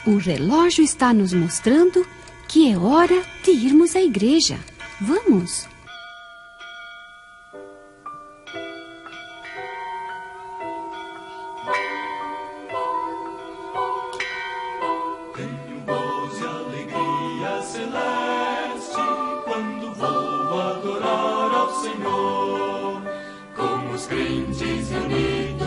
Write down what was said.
O relógio está nos mostrando que é hora de irmos à igreja. Vamos! Tenho voz e alegria celeste quando vou adorar ao Senhor, com os crentes reunidos